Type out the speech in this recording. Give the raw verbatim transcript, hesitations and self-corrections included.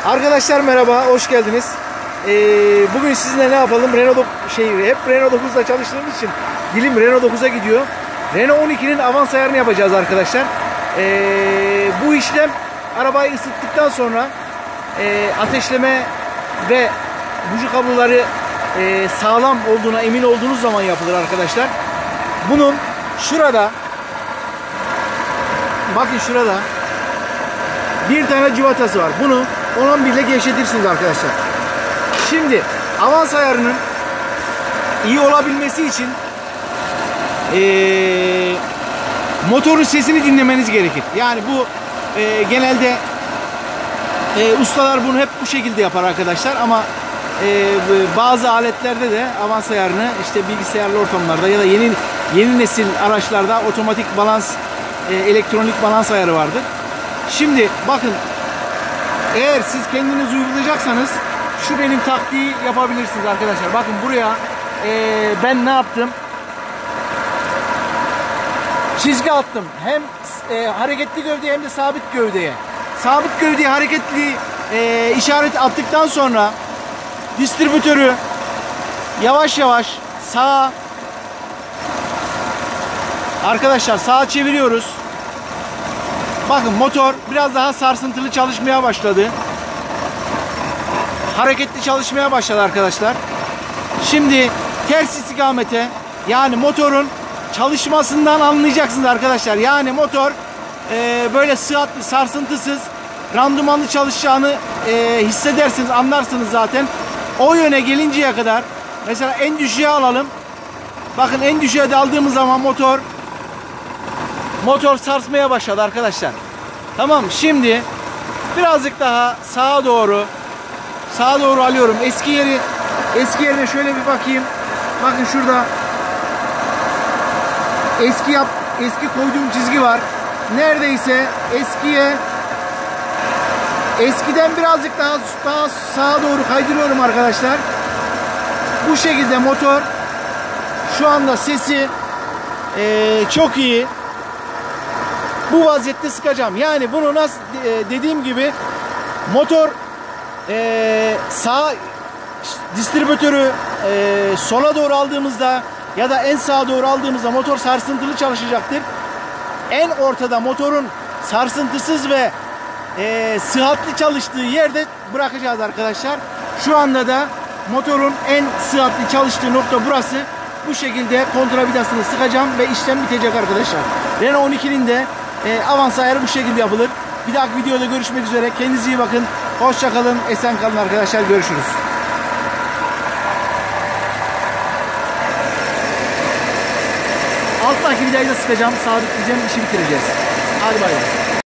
Arkadaşlar merhaba, hoş geldiniz. Ee, bugün sizinle ne yapalım? Renault şey, hep Renault dokuzla çalıştığımız için dilim Renault dokuza gidiyor. Renault on ikinin avans ayarını yapacağız arkadaşlar. Ee, bu işlem arabayı ısıttıktan sonra e, ateşleme ve buji kabloları e, sağlam olduğuna emin olduğunuz zaman yapılır arkadaşlar. Bunun şurada, bakın şurada bir tane civatası var. Bunu on on bir ile gevşetirsiniz arkadaşlar. Şimdi avans ayarının iyi olabilmesi için ee, motorun sesini dinlemeniz gerekir. Yani bu e, genelde e, ustalar bunu hep bu şekilde yapar arkadaşlar. Ama e, bazı aletlerde de avans ayarını işte bilgisayarlı ortamlarda ya da yeni yeni nesil araçlarda otomatik balans, e, elektronik balans ayarı vardır. Şimdi bakın, eğer siz kendiniz uygulayacaksanız şu benim taktiği yapabilirsiniz arkadaşlar. Bakın buraya e, ben ne yaptım? Çizgi attım. Hem e, hareketli gövdeye hem de sabit gövdeye. Sabit gövdeye hareketli e, işaret attıktan sonra distribütörü yavaş yavaş sağa, arkadaşlar sağa çeviriyoruz. Bakın motor biraz daha sarsıntılı çalışmaya başladı. Hareketli çalışmaya başladı arkadaşlar. Şimdi ters istikamete, yani motorun çalışmasından anlayacaksınız arkadaşlar. Yani motor e, böyle sıhhatli, sarsıntısız, randımanlı çalışacağını e, hissedersiniz, anlarsınız zaten. O yöne gelinceye kadar, mesela en düşüğe alalım. Bakın en düşüğe de aldığımız zaman motor Motor sarsmaya başladı arkadaşlar. Tamam, şimdi birazcık daha sağa doğru sağa doğru alıyorum. Eski yeri eski yerine şöyle bir bakayım. Bakın şurada eski yap eski koyduğum çizgi var. Neredeyse eskiye eskiden birazcık daha daha sağa doğru kaydırıyorum arkadaşlar. Bu şekilde motor şu anda sesi ee, çok iyi. Bu vaziyette sıkacağım. Yani bunu nasıl e, dediğim gibi motor e, sağ distribütörü e, sola doğru aldığımızda ya da en sağa doğru aldığımızda motor sarsıntılı çalışacaktır. En ortada motorun sarsıntısız ve e, sıhhatli çalıştığı yerde bırakacağız arkadaşlar. Şu anda da motorun en sıhhatli çalıştığı nokta burası. Bu şekilde kontravidasını sıkacağım ve işlem bitecek arkadaşlar. Renault on ikinin de E, avans ayarı bu şekilde yapılır. Bir dahaki videoda görüşmek üzere. Kendinize iyi bakın. Hoşça kalın. Esen kalın arkadaşlar. Görüşürüz. Alttaki vidayı da sıkacağım. Sabitleyeceğim. İşi bitireceğiz. Hadi bay bay.